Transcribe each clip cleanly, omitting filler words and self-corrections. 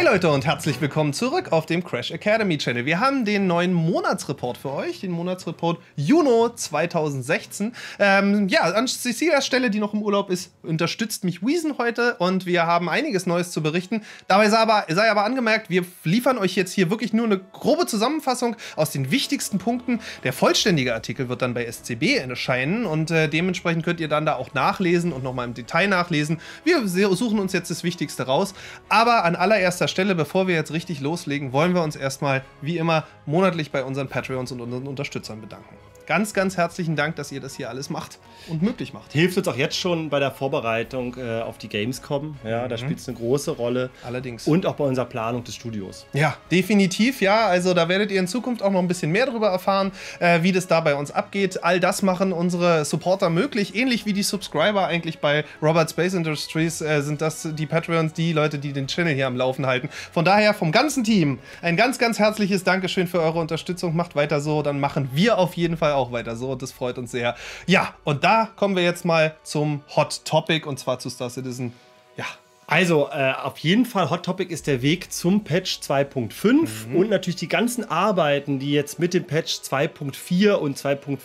Leute und herzlich willkommen zurück auf dem Crash Academy Channel. Wir haben den neuen Monatsreport für euch, den Monatsreport Juni 2016. Ja, an Cecilias Stelle, die noch im Urlaub ist, unterstützt mich Wiesen heute und wir haben einiges Neues zu berichten. Dabei sei aber angemerkt, wir liefern euch jetzt hier wirklich nur eine grobe Zusammenfassung aus den wichtigsten Punkten. Der vollständige Artikel wird dann bei SCB erscheinen und dementsprechend könnt ihr dann da auch nachlesen und nochmal im Detail nachlesen. Wir suchen uns jetzt das Wichtigste raus, aber an allererster Stelle, bevor wir jetzt richtig loslegen, wollen wir uns erstmal, wie immer, monatlich bei unseren Patreons und unseren Unterstützern bedanken. Ganz, ganz herzlichen Dank, dass ihr das hier alles macht und möglich macht. Hilft uns auch jetzt schon bei der Vorbereitung auf die Gamescom. Ja, da spielt es eine große Rolle. Allerdings. Und auch bei unserer Planung des Studios. Ja, definitiv, ja. Also da werdet ihr in Zukunft auch noch ein bisschen mehr darüber erfahren, wie das da bei uns abgeht. All das machen unsere Supporter möglich. Ähnlich wie die Subscriber eigentlich bei Robert Space Industries sind das die Patreons, die Leute, die den Channel hier am Laufen halten. Von daher vom ganzen Team ein ganz, ganz herzliches Dankeschön für eure Unterstützung. Macht weiter so, dann machen wir auf jeden Fall auch weiter so. Das freut uns sehr. Ja, und da kommen wir jetzt mal zum Hot Topic und zwar zu Star Citizen. Ja. Also, auf jeden Fall Hot Topic ist der Weg zum Patch 2.5 und natürlich die ganzen Arbeiten, die jetzt mit dem Patch 2.4 und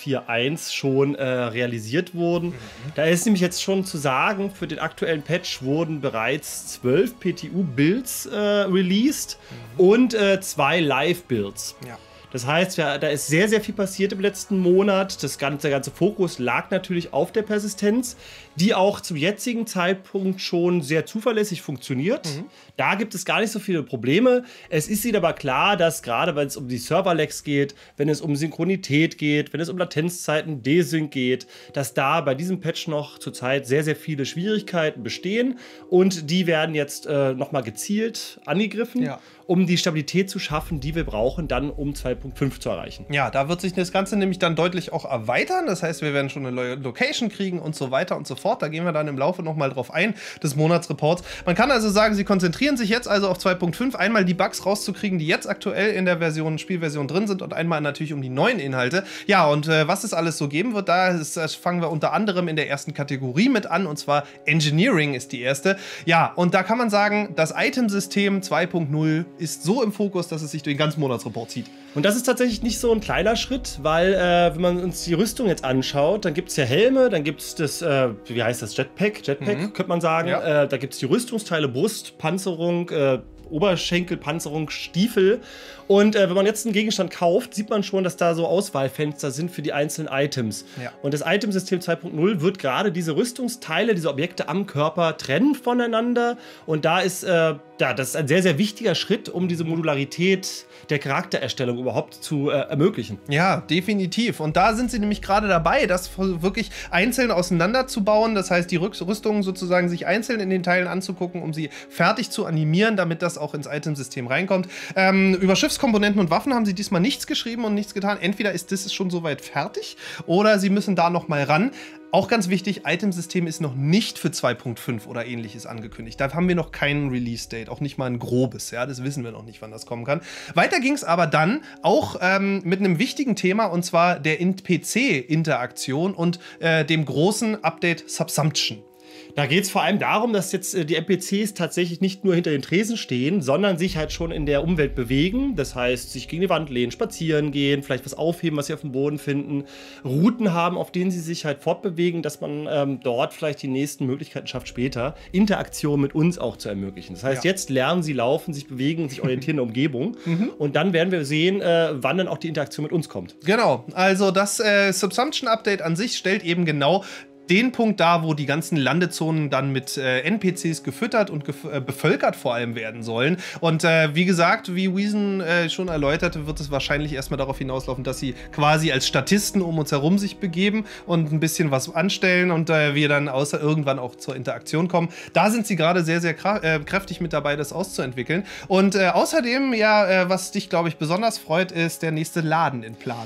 2.41 schon realisiert wurden. Da ist nämlich jetzt schon zu sagen, für den aktuellen Patch wurden bereits 12 PTU-Builds released und 2 Live-Builds. Ja. Das heißt, da ist sehr, sehr viel passiert im letzten Monat. Der ganze Fokus lag natürlich auf der Persistenz, die auch zum jetzigen Zeitpunkt schon sehr zuverlässig funktioniert. Da gibt es gar nicht so viele Probleme. Es ist ihnen aber klar, dass gerade wenn es um die Server-Lags geht, wenn es um Synchronität geht, wenn es um Latenzzeiten, Desync geht, dass da bei diesem Patch noch zurzeit sehr, sehr viele Schwierigkeiten bestehen. Und die werden jetzt nochmal gezielt angegriffen, um die Stabilität zu schaffen, die wir brauchen, dann um 2.5 zu erreichen. Ja, da wird sich das Ganze nämlich dann deutlich auch erweitern. Das heißt, wir werden schon eine Location kriegen und so weiter und so fort. Da gehen wir dann im Laufe nochmal drauf ein, des Monatsreports. Man kann also sagen, sie konzentrieren sich jetzt also auf 2.5, einmal die Bugs rauszukriegen, die jetzt aktuell in der Spielversion drin sind und einmal natürlich um die neuen Inhalte. Ja, und was es alles so geben wird, das fangen wir unter anderem in der ersten Kategorie mit an, und zwar Engineering ist die erste. Ja, und da kann man sagen, das Itemsystem 2.0 ist so im Fokus, dass es sich durch den ganzen Monatsreport zieht. Und das ist tatsächlich nicht so ein kleiner Schritt, weil wenn man uns die Rüstung jetzt anschaut, dann gibt es ja Helme, dann gibt es das, wie heißt das, Jetpack könnte man sagen. Ja. Da gibt es die Rüstungsteile, Brust, Panzerung, Oberschenkelpanzerung, Stiefel. Und wenn man jetzt einen Gegenstand kauft, sieht man schon, dass da so Auswahlfenster sind für die einzelnen Items. Ja. Und das Itemsystem 2.0 wird gerade diese Rüstungsteile, diese Objekte am Körper trennen voneinander. Und da ist, das ist ein sehr, sehr wichtiger Schritt, um diese Modularität der Charaktererstellung überhaupt zu ermöglichen. Ja, definitiv. Und da sind sie nämlich gerade dabei, das wirklich einzeln auseinanderzubauen. Das heißt, die Rüstungen sozusagen sich einzeln in den Teilen anzugucken, um sie fertig zu animieren, damit das auch ins Itemsystem reinkommt. Über Schiffskomponenten und Waffen haben sie diesmal nichts geschrieben und nichts getan. Entweder ist das schon soweit fertig oder sie müssen da noch mal ran. Auch ganz wichtig, Itemsystem ist noch nicht für 2.5 oder ähnliches angekündigt. Da haben wir noch keinen Release-Date, auch nicht mal ein grobes. Ja, das wissen wir noch nicht, wann das kommen kann. Weiter ging es aber dann auch mit einem wichtigen Thema, und zwar der NPC-Interaktion und dem großen Update Subsumption. Da geht es vor allem darum, dass jetzt die NPCs tatsächlich nicht nur hinter den Tresen stehen, sondern sich halt schon in der Umwelt bewegen. Das heißt, sich gegen die Wand lehnen, spazieren gehen, vielleicht was aufheben, was sie auf dem Boden finden. Routen haben, auf denen sie sich halt fortbewegen, dass man dort vielleicht die nächsten Möglichkeiten schafft, später Interaktion mit uns auch zu ermöglichen. Das heißt, jetzt lernen sie laufen, sich bewegen, sich orientieren in der Umgebung. Und dann werden wir sehen, wann dann auch die Interaktion mit uns kommt. Genau, also das Subsumption-Update an sich stellt eben genau den Punkt da, wo die ganzen Landezonen dann mit NPCs gefüttert und bevölkert vor allem werden sollen. Und wie gesagt, wie Wiesen schon erläuterte, wird es wahrscheinlich erstmal darauf hinauslaufen, dass sie quasi als Statisten um uns herum sich begeben und ein bisschen was anstellen und wir dann irgendwann auch zur Interaktion kommen. Da sind sie gerade sehr, sehr kräftig mit dabei, das auszuentwickeln. Und außerdem, ja, was dich, glaube ich, besonders freut, ist der nächste Laden in Planung.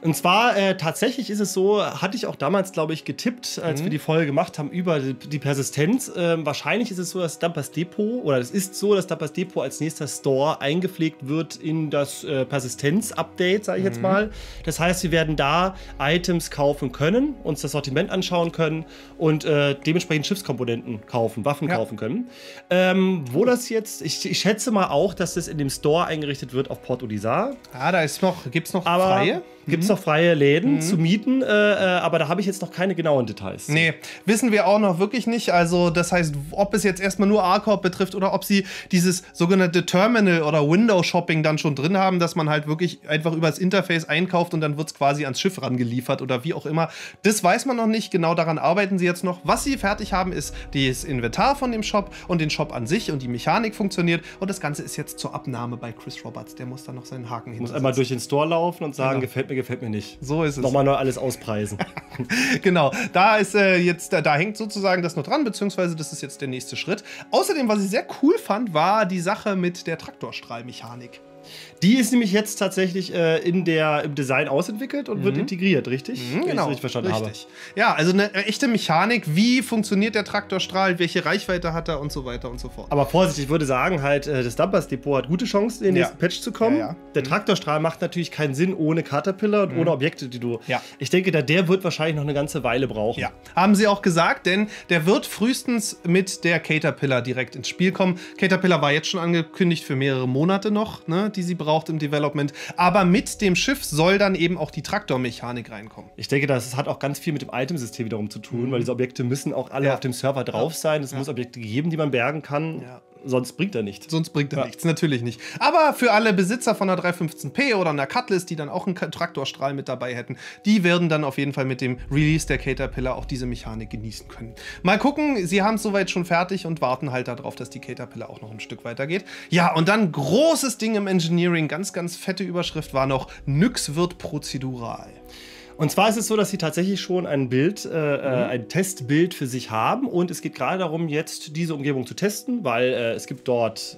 Und zwar tatsächlich ist es so, hatte ich auch damals, glaube ich, getippt, als wir die Folge gemacht haben über die Persistenz. Wahrscheinlich ist es so, dass Dumpers Depot, oder es ist so, dass Dumpers Depot als nächster Store eingepflegt wird in das Persistenz-Update, sage ich jetzt mal. Das heißt, wir werden da Items kaufen können, uns das Sortiment anschauen können und dementsprechend Schiffskomponenten kaufen, Waffen kaufen können. Wo das jetzt, ich schätze mal auch, dass das in dem Store eingerichtet wird auf Port Olisar. Ah, gibt es noch freie? Gibt es noch freie Läden zu mieten, aber da habe ich jetzt noch keine genauen Details. Nee, wissen wir auch noch wirklich nicht. Also das heißt, ob es jetzt erstmal nur A-Corp betrifft oder ob sie dieses sogenannte Terminal- oder Window-Shopping dann schon drin haben, dass man halt wirklich einfach über das Interface einkauft und dann wird es quasi ans Schiff rangeliefert oder wie auch immer. Das weiß man noch nicht. Genau daran arbeiten sie jetzt noch. Was sie fertig haben, ist das Inventar von dem Shop und den Shop an sich und die Mechanik funktioniert. Und das Ganze ist jetzt zur Abnahme bei Chris Roberts. Der muss dann noch seinen Haken hinsetzen. Muss einmal durch den Store laufen und sagen, Genau. gefällt mir nicht. So ist es. Nochmal neu alles auspreisen. Genau, da ist da hängt sozusagen das noch dran, beziehungsweise das ist jetzt der nächste Schritt. Außerdem, was ich sehr cool fand, war die Sache mit der Traktorstrahlmechanik. Die ist nämlich jetzt tatsächlich im Design ausentwickelt und wird integriert, richtig? Wenn ich das richtig verstanden habe. Ja, also eine echte Mechanik, wie funktioniert der Traktorstrahl, welche Reichweite hat er und so weiter und so fort. Aber Vorsicht, ich würde sagen, halt, das Dumpers Depot hat gute Chancen, in den nächsten Patch zu kommen. Ja. Der Traktorstrahl macht natürlich keinen Sinn ohne Caterpillar und ohne Objekte, die du... Ja. Ich denke, der wird wahrscheinlich noch eine ganze Weile brauchen. Ja, haben sie auch gesagt, denn der wird frühestens mit der Caterpillar direkt ins Spiel kommen. Caterpillar war jetzt schon angekündigt für mehrere Monate noch, ne, die sie braucht im Development. Aber mit dem Schiff soll dann eben auch die Traktormechanik reinkommen. Ich denke, das hat auch ganz viel mit dem Itemsystem wiederum zu tun, weil diese Objekte müssen auch alle auf dem Server drauf sein. Es muss Objekte geben, die man bergen kann. Ja. Sonst bringt er nichts. Sonst bringt er nichts, natürlich nicht. Aber für alle Besitzer von einer 315p oder einer Cutlass, die dann auch einen Traktorstrahl mit dabei hätten, die werden dann auf jeden Fall mit dem Release der Caterpillar auch diese Mechanik genießen können. Mal gucken, sie haben es soweit schon fertig und warten halt darauf, dass die Caterpillar auch noch ein Stück weiter geht. Ja, und dann großes Ding im Engineering, ganz, ganz fette Überschrift war noch, Nyx wird prozedural. Und zwar ist es so, dass sie tatsächlich schon ein Bild, ein Testbild für sich haben. Und es geht gerade darum, jetzt diese Umgebung zu testen, weil es gibt dort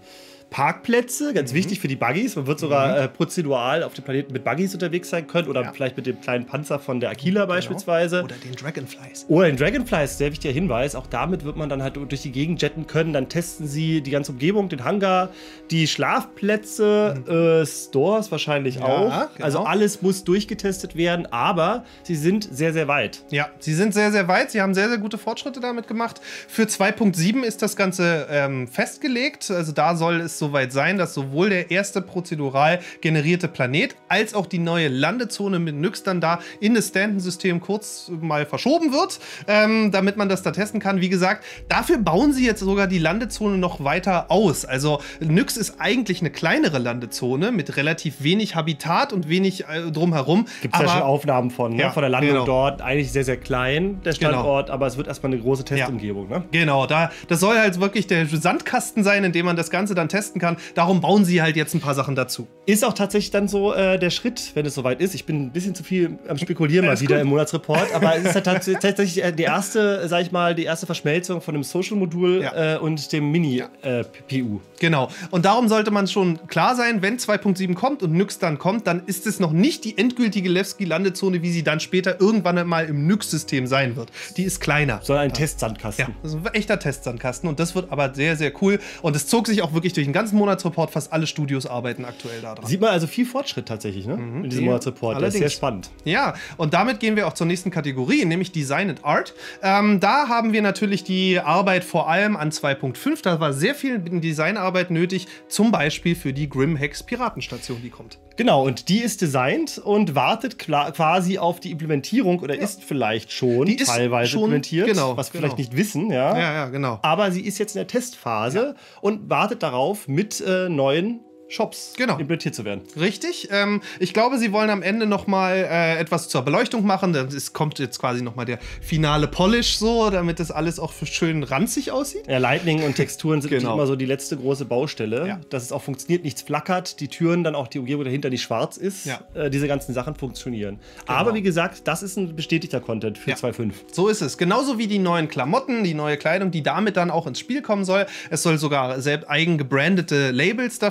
Parkplätze, ganz wichtig für die Buggies. Man wird sogar prozedural auf dem Planeten mit Buggies unterwegs sein können oder vielleicht mit dem kleinen Panzer von der Aquila beispielsweise. Oder den Dragonflies. Oder den Dragonflies, sehr wichtiger Hinweis. Auch damit wird man dann halt durch die Gegend jetten können. Dann testen sie die ganze Umgebung, den Hangar, die Schlafplätze, Stores wahrscheinlich auch. Genau. Also alles muss durchgetestet werden, aber sie sind sehr, sehr weit. Ja, sie sind sehr, sehr weit. Sie haben sehr, sehr gute Fortschritte damit gemacht. Für 2.7 ist das Ganze festgelegt. Also da soll es soweit sein, dass sowohl der erste prozedural generierte Planet als auch die neue Landezone mit Nyx dann da in das Stanton-System kurz mal verschoben wird, damit man das da testen kann. Wie gesagt, dafür bauen sie jetzt sogar die Landezone noch weiter aus. Also Nyx ist eigentlich eine kleinere Landezone mit relativ wenig Habitat und wenig drumherum. Gibt es ja schon Aufnahmen von, ne? Ja, von der Landung genau. dort. Eigentlich sehr, sehr klein, der Standort, aber es wird erstmal eine große Testumgebung. Ne? Genau, das soll halt wirklich der Sandkasten sein, in dem man das Ganze dann testen kann. Darum bauen sie halt jetzt ein paar Sachen dazu. Ist auch tatsächlich dann so der Schritt, wenn es soweit ist. Ich bin ein bisschen zu viel am Spekulieren mal wieder im Monatsreport, aber es ist halt tatsächlich die erste, sag ich mal, die erste Verschmelzung von dem Social-Modul und dem Mini-PU. Genau. Und darum sollte man schon klar sein, wenn 2.7 kommt und Nyx dann kommt, dann ist es noch nicht die endgültige Levski-Landezone, wie sie dann später irgendwann mal im Nyx-System sein wird. Die ist kleiner. Sondern ein Testsandkasten. Ja, das ist ein echter Testsandkasten und das wird aber sehr, sehr cool. Und es zog sich auch wirklich durch den ganzen Monatsreport. Fast alle Studios arbeiten aktuell daran. Sieht man also viel Fortschritt tatsächlich, ne? In diesem Monatsreport. Das ist sehr spannend. Ja, und damit gehen wir auch zur nächsten Kategorie, nämlich Design and Art. Da haben wir natürlich die Arbeit vor allem an 2.5. Da war sehr viel Designarbeit nötig, zum Beispiel für die Grimhex Piratenstation, die kommt. Genau, und die ist designt und wartet quasi auf die Implementierung oder ist vielleicht schon teilweise implementiert, was wir vielleicht nicht wissen. Ja, genau. Aber sie ist jetzt in der Testphase und wartet darauf, mit neuen Shops implementiert zu werden. Richtig. Ich glaube, sie wollen am Ende noch mal etwas zur Beleuchtung machen. Es kommt jetzt quasi noch mal der finale Polish so, damit das alles auch schön ranzig aussieht. Ja, Lightning und Texturen sind nicht immer so die letzte große Baustelle. Dass es auch funktioniert, nichts flackert, die Türen, dann auch die Umgebung dahinter nicht schwarz ist. Diese ganzen Sachen funktionieren. Aber wie gesagt, das ist ein bestätigter Content für 2.5. So ist es. Genauso wie die neuen Klamotten, die neue Kleidung, die damit dann auch ins Spiel kommen soll. Es soll sogar selbst eigen gebrandete Labels dafür geben,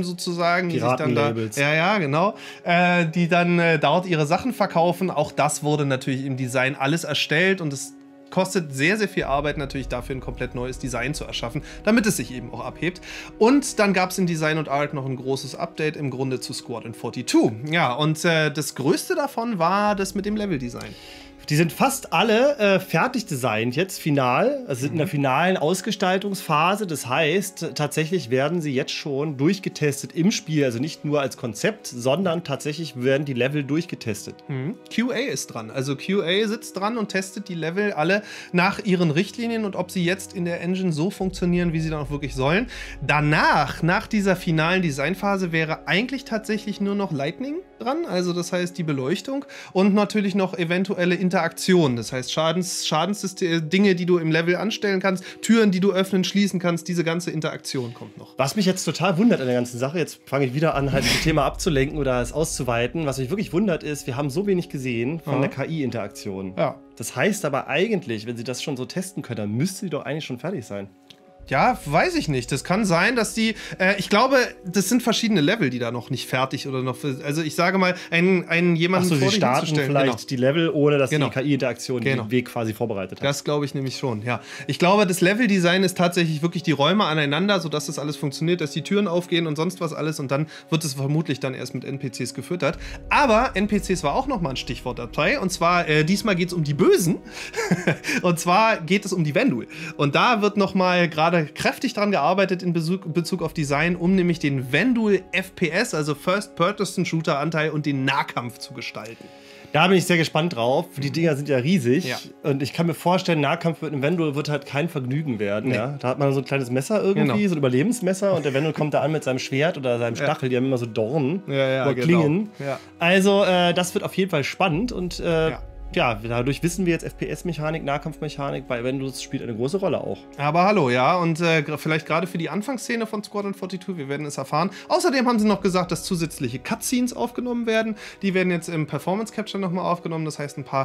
Piraten sozusagen, die sich dann da, Piratenlabels. ja, genau, die dann dort ihre Sachen verkaufen. Auch das wurde natürlich im Design alles erstellt und es kostet sehr, sehr viel Arbeit natürlich dafür, ein komplett neues Design zu erschaffen, damit es sich eben auch abhebt. Und dann gab es in Design und Art noch ein großes Update im Grunde zu Squadron 42. Ja, und das Größte davon war das mit dem Leveldesign. Die sind fast alle fertig designt jetzt, final. Also sind in der finalen Ausgestaltungsphase. Das heißt, tatsächlich werden sie jetzt schon durchgetestet im Spiel. Also nicht nur als Konzept, sondern tatsächlich werden die Level durchgetestet. QA ist dran. Also QA sitzt dran und testet die Level alle nach ihren Richtlinien und ob sie jetzt in der Engine so funktionieren, wie sie dann auch wirklich sollen. Danach, nach dieser finalen Designphase, wäre eigentlich tatsächlich nur noch Lightning dran. Also das heißt die Beleuchtung und natürlich noch eventuelle Interaktion. Das heißt Dinge, die du im Level anstellen kannst, Türen, die du öffnen, schließen kannst. Diese ganze Interaktion kommt noch. Was mich jetzt total wundert an der ganzen Sache, jetzt fange ich wieder an, halt das Thema abzulenken oder es auszuweiten. Was mich wirklich wundert ist, wir haben so wenig gesehen von der KI-Interaktion. Ja. Das heißt aber eigentlich, wenn sie das schon so testen können, dann müsste sie doch eigentlich schon fertig sein. Ja, weiß ich nicht. Das kann sein, dass die, ich glaube, das sind verschiedene Level, die da noch nicht fertig oder noch, also ich sage mal, jemanden vor dich sie starten hinzustellen. vielleicht die Level, ohne dass die Genau. KI-Interaktion den Weg quasi vorbereitet hat. Das glaube ich nämlich schon, ja. Ich glaube, das Leveldesign ist tatsächlich wirklich die Räume aneinander, sodass das alles funktioniert, dass die Türen aufgehen und sonst was alles und dann wird es vermutlich dann erst mit NPCs gefüttert. Aber NPCs war auch nochmal ein Stichwort dabei und zwar, diesmal geht es um die Bösen und zwar geht es um die Vendul. Und da wird nochmal gerade kräftig dran gearbeitet in Bezug auf Design, um nämlich den Vendul FPS, also First-Person-Shooter-Anteil und den Nahkampf zu gestalten. Da bin ich sehr gespannt drauf. Die Dinger sind ja riesig. Ja. Und ich kann mir vorstellen, Nahkampf mit einem Vendul wird halt kein Vergnügen werden. Nee. Ja? Da hat man so ein kleines Messer irgendwie, Genau. so ein Überlebensmesser. Und der Vendul kommt da an mit seinem Schwert oder seinem Stachel. Die haben immer so Dornen oder genau. Klingen. Ja. Also das wird auf jeden Fall spannend. Und ja, dadurch wissen wir jetzt FPS-Mechanik, Nahkampfmechanik bei Venduls spielt eine große Rolle auch. Aber hallo, ja, und vielleicht gerade für die Anfangsszene von Squadron 42, wir werden es erfahren. Außerdem haben sie noch gesagt, dass zusätzliche Cutscenes aufgenommen werden. Die werden jetzt im Performance Capture nochmal aufgenommen. Das heißt, ein paar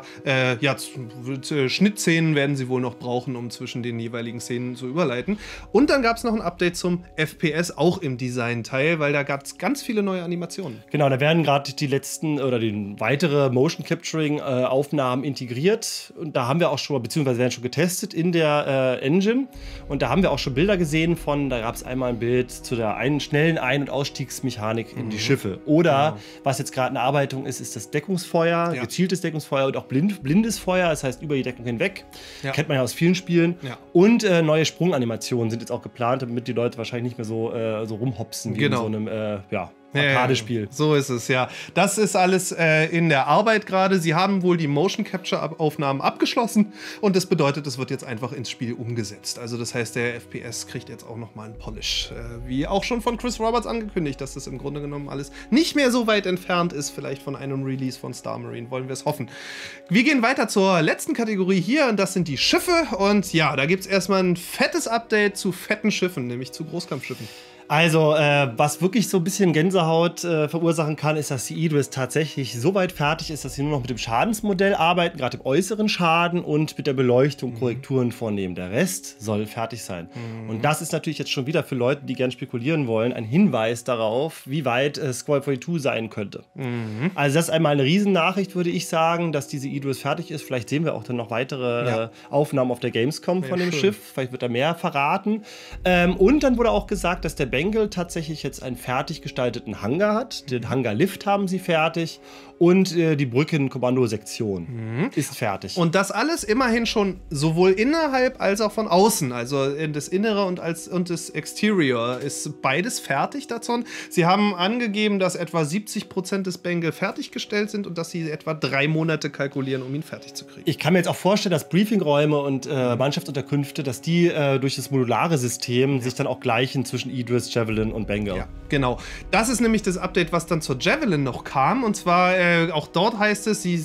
Schnittszenen werden sie wohl noch brauchen, um zwischen den jeweiligen Szenen zu überleiten. Und dann gab es noch ein Update zum FPS, auch im Design-Teil, weil da gab es ganz viele neue Animationen. Genau, da werden gerade die letzten oder die weitere Motion Capturing Aufnahmen integriert und da haben wir auch schon, beziehungsweise werden schon getestet in der Engine und da haben wir auch schon Bilder gesehen von, da gab es einmal ein Bild zu der schnellen Ein- und Ausstiegsmechanik in die Schiffe. Oder, was jetzt gerade in Arbeitung ist, ist das Deckungsfeuer, gezieltes Deckungsfeuer und auch blindes Feuer, das heißt über die Deckung hinweg. Ja. Kennt man ja aus vielen Spielen. Ja. Und neue Sprunganimationen sind jetzt auch geplant, damit die Leute wahrscheinlich nicht mehr so rumhopsen wie in so einem, Arcade-Spiel. So ist es, ja. Das ist alles in der Arbeit gerade. Sie haben wohl die Motion Capture-Aufnahmen abgeschlossen und das bedeutet, es wird jetzt einfach ins Spiel umgesetzt. Also das heißt, der FPS kriegt jetzt auch nochmal einen Polish. Wie auch schon von Chris Roberts angekündigt, dass das im Grunde genommen alles nicht mehr so weit entfernt ist, vielleicht von einem Release von Star Marine. Wollen wir es hoffen. Wir gehen weiter zur letzten Kategorie hier und das sind die Schiffe. Und ja, da gibt es erstmal ein fettes Update zu fetten Schiffen, nämlich zu Großkampfschiffen. Also, was wirklich so ein bisschen Gänsehaut verursachen kann, ist, dass die Idris tatsächlich so weit fertig ist, dass sie nur noch mit dem Schadensmodell arbeiten, gerade im äußeren Schaden und mit der Beleuchtung Korrekturen vornehmen. Der Rest soll fertig sein. Und das ist natürlich jetzt schon wieder für Leute, die gerne spekulieren wollen, ein Hinweis darauf, wie weit Squadron 42 sein könnte. Also das ist einmal eine Riesennachricht, würde ich sagen, dass diese Idris fertig ist. Vielleicht sehen wir auch dann noch weitere Aufnahmen auf der Gamescom von dem Schiff. Vielleicht wird da mehr verraten. Und dann wurde auch gesagt, dass der Bengal tatsächlich jetzt einen fertig gestalteten Hangar hat. Den Hangar-Lift haben sie fertig und die Brückenkommandosektion ist fertig. Und das alles immerhin schon sowohl innerhalb als auch von außen. Also das Innere und das Exterior ist beides fertig dazu. Sie haben angegeben, dass etwa 70% des Bengal fertiggestellt sind und dass sie etwa 3 Monate kalkulieren, um ihn fertig zu kriegen. Ich kann mir jetzt auch vorstellen, dass Briefingräume und Mannschaftsunterkünfte, dass die durch das modulare System sich dann auch gleichen zwischen Idris, Javelin und Bengal. Ja, genau. Das ist nämlich das Update, was dann zur Javelin noch kam. Und zwar auch dort heißt es, sie geht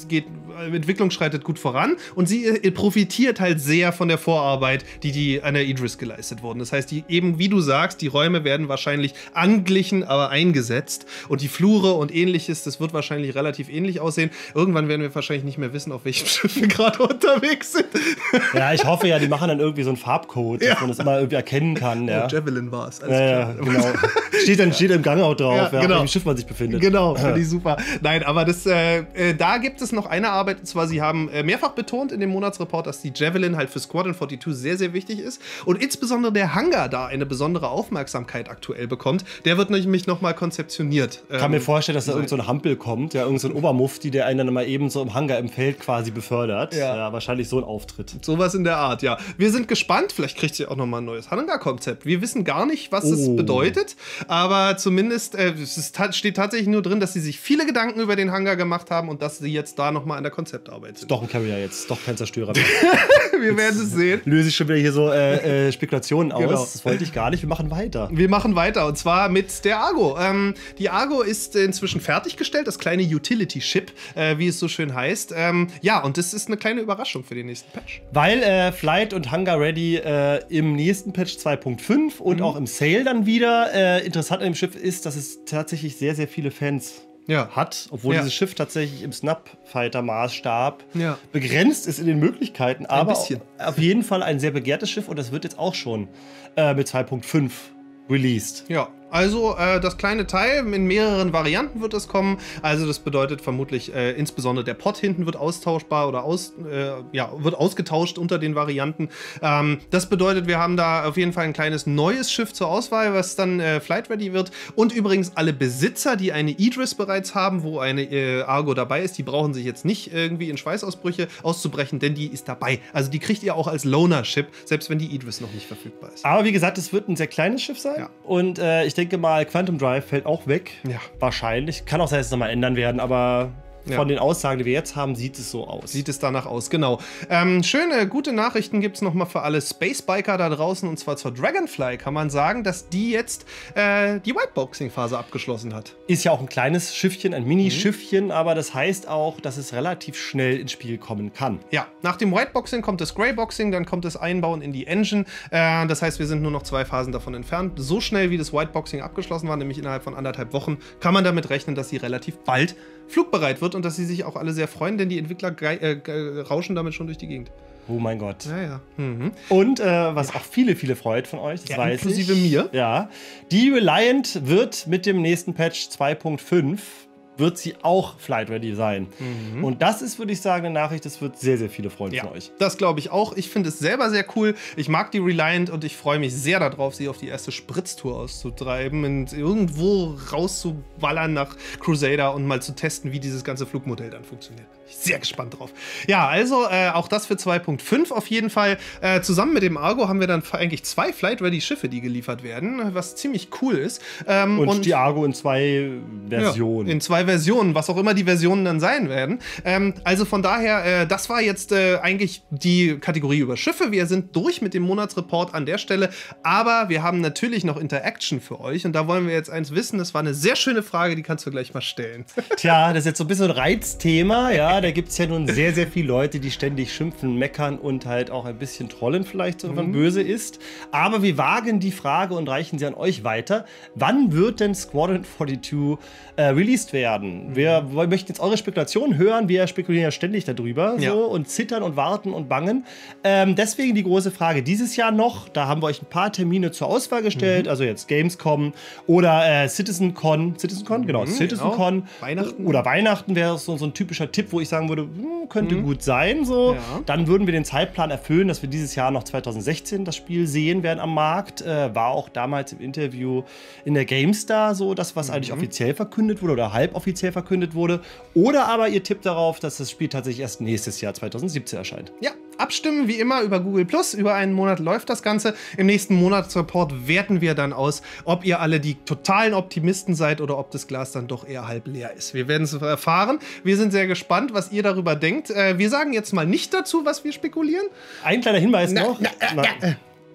Entwicklung schreitet gut voran und sie profitiert halt sehr von der Vorarbeit, die an der Idris geleistet wurden. Das heißt, eben wie du sagst, die Räume werden wahrscheinlich angeglichen, aber eingesetzt und die Flure und ähnliches, das wird wahrscheinlich relativ ähnlich aussehen. Irgendwann werden wir wahrscheinlich nicht mehr wissen, auf welchem Schiff wir gerade unterwegs sind. Ja, ich hoffe ja, die machen dann irgendwie so einen Farbcode, dass man das immer irgendwie erkennen kann. Ja. Javelin war es. Ja, genau. Steht im Gang auch drauf, genau. auf welchem Schiff man sich befindet. Genau, finde ich super. Nein, aber da gibt es noch eine Arbeit, und zwar, sie haben mehrfach betont in dem Monatsreport, dass die Javelin halt für Squadron 42 sehr, sehr wichtig ist und insbesondere der Hangar da eine besondere Aufmerksamkeit aktuell bekommt. Der wird nämlich nochmal konzeptioniert. Ich kann mir vorstellen, dass da irgend so ein Hampel kommt, ja, irgend so ein Obermufti, der einen dann mal eben so im Hangar im Feld quasi befördert. Ja, wahrscheinlich so ein Auftritt. Sowas in der Art, ja. Wir sind gespannt, vielleicht kriegt sie auch nochmal ein neues Hangar-Konzept. Wir wissen gar nicht, was es bedeutet, aber zumindest steht tatsächlich nur drin, dass sie sich viele Gedanken über den Hangar gemacht haben und dass sie jetzt da nochmal an der Konzeptarbeit sind. Doch ein Carrier jetzt, doch kein Zerstörer mehr. Wir werden es sehen. Löse ich schon wieder hier so Spekulationen aus. Genau. Das wollte ich gar nicht. Wir machen weiter. Wir machen weiter und zwar mit der Argo. Die Argo ist inzwischen fertiggestellt, das kleine Utility-Ship, wie es so schön heißt. Ja, und das ist eine kleine Überraschung für den nächsten Patch. Weil Flight und Hangar Ready im nächsten Patch 2.5 und auch im Sale dann wieder interessant an dem Schiff ist, dass es tatsächlich sehr, sehr viele Fans hat, obwohl dieses Schiff tatsächlich im Snapfighter-Maßstab begrenzt ist in den Möglichkeiten, aber auf jeden Fall ein sehr begehrtes Schiff und das wird jetzt auch schon mit 2.5 released. Ja. Also das kleine Teil in mehreren Varianten wird es kommen. Also das bedeutet vermutlich insbesondere der Pod hinten wird austauschbar oder wird ausgetauscht unter den Varianten. Das bedeutet, wir haben da auf jeden Fall ein kleines neues Schiff zur Auswahl, was dann Flight Ready wird. Und übrigens alle Besitzer, die eine Idris bereits haben, wo eine Argo dabei ist, die brauchen sich jetzt nicht irgendwie in Schweißausbrüche auszubrechen, denn die ist dabei. Also die kriegt ihr auch als Loaner-Ship, selbst wenn die Idris noch nicht verfügbar ist. Aber wie gesagt, es wird ein sehr kleines Schiff sein. Ja. Und ich denke mal, Quantum Drive fällt auch weg. Ja. Wahrscheinlich. Kann auch sein, dass es nochmal ändern werden, aber von den Aussagen, die wir jetzt haben, sieht es so aus. Sieht es danach aus, genau. Schöne, gute Nachrichten gibt es nochmal für alle Spacebiker da draußen, und zwar zur Dragonfly kann man sagen, dass die jetzt die Whiteboxing-Phase abgeschlossen hat. Ist ja auch ein kleines Schiffchen, ein Mini-Schiffchen, aber das heißt auch, dass es relativ schnell ins Spiel kommen kann. Ja, nach dem Whiteboxing kommt das Greyboxing, dann kommt das Einbauen in die Engine. Das heißt, wir sind nur noch 2 Phasen davon entfernt. So schnell wie das Whiteboxing abgeschlossen war, nämlich innerhalb von 1,5 Wochen, kann man damit rechnen, dass sie relativ bald flugbereit wird und dass sie sich auch alle sehr freuen, denn die Entwickler rauschen damit schon durch die Gegend. Oh mein Gott. Ja, ja. Mhm. Und was auch viele, viele freut von euch, das weiß inklusive mir. Ja, die Reliant wird mit dem nächsten Patch 2.5 wird sie auch Flight Ready sein. Mhm. Und das ist, würde ich sagen, eine Nachricht, das wird sehr, sehr viele freuen von euch. Das glaube ich auch. Ich finde es selber sehr cool. Ich mag die Reliant und ich freue mich sehr darauf, sie auf die erste Spritztour auszutreiben und irgendwo rauszuballern nach Crusader und mal zu testen, wie dieses ganze Flugmodell dann funktioniert. Ich bin sehr gespannt drauf. Ja, also auch das für 2.5 auf jeden Fall. Zusammen mit dem Argo haben wir dann eigentlich 2 Flight Ready Schiffe, die geliefert werden, was ziemlich cool ist. Und die Argo in 2 Versionen. Ja, in 2 Versionen, was auch immer die Versionen dann sein werden. Also von daher, das war jetzt eigentlich die Kategorie über Schiffe. Wir sind durch mit dem Monatsreport an der Stelle, aber wir haben natürlich noch Interaction für euch und da wollen wir jetzt eins wissen. Das war eine sehr schöne Frage, die kannst du gleich mal stellen. Tja, das ist jetzt so ein bisschen ein Reizthema, ja, da gibt es ja nun sehr, sehr viele Leute, die ständig schimpfen, meckern und halt auch ein bisschen trollen vielleicht, wenn man böse ist. Aber wir wagen die Frage und reichen sie an euch weiter. Wann wird denn Squadron 42 released werden? Wir möchten jetzt eure Spekulationen hören. Wir spekulieren ja ständig darüber und zittern und warten und bangen. Deswegen die große Frage dieses Jahr noch. Da haben wir euch ein paar Termine zur Auswahl gestellt. Also jetzt Gamescom oder CitizenCon. CitizenCon, genau. CitizenCon. Weihnachten. Oder Weihnachten wäre so ein typischer Tipp, wo ich sagen würde, könnte gut sein. So. Ja. Dann würden wir den Zeitplan erfüllen, dass wir dieses Jahr noch 2016 das Spiel sehen werden am Markt. War auch damals im Interview in der GameStar so, das, was eigentlich offiziell verkündet wurde oder halboffiziell verkündet wurde. Oder aber ihr tippt darauf, dass das Spiel tatsächlich erst nächstes Jahr 2017 erscheint. Ja, abstimmen wie immer über Google+. Über einen Monat läuft das Ganze. Im nächsten Monatsreport werten wir dann aus, ob ihr alle die totalen Optimisten seid oder ob das Glas dann doch eher halb leer ist. Wir werden es erfahren. Wir sind sehr gespannt, was ihr darüber denkt. Wir sagen jetzt mal nicht dazu, was wir spekulieren. Ein kleiner Hinweis noch.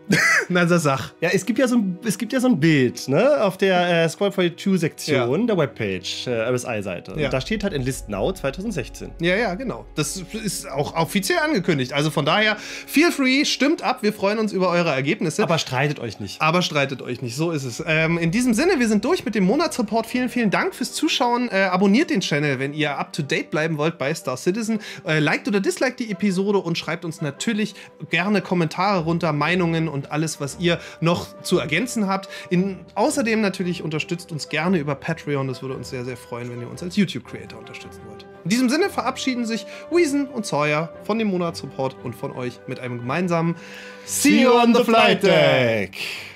Na, das sag. Ja, es gibt ja so ein Bild, ne, auf der Scroll42-Sektion der Webpage, RSI-Seite. Ja. Und da steht halt Enlist Now 2016. Ja, genau. Das ist auch offiziell angekündigt. Also von daher, feel free, stimmt ab. Wir freuen uns über eure Ergebnisse. Aber streitet euch nicht. Aber streitet euch nicht, so ist es. In diesem Sinne, wir sind durch mit dem Monatsreport. Vielen, vielen Dank fürs Zuschauen. Abonniert den Channel, wenn ihr up-to-date bleiben wollt bei Star Citizen. Liked oder disliked die Episode und schreibt uns natürlich gerne Kommentare runter, Meinungen und alles, was ihr noch zu ergänzen habt. Außerdem natürlich unterstützt uns gerne über Patreon. Das würde uns sehr, sehr freuen, wenn ihr uns als YouTube-Creator unterstützen wollt. In diesem Sinne verabschieden sich Weason und Sawyer von dem Monatsreport und von euch mit einem gemeinsamen See you on the flight deck!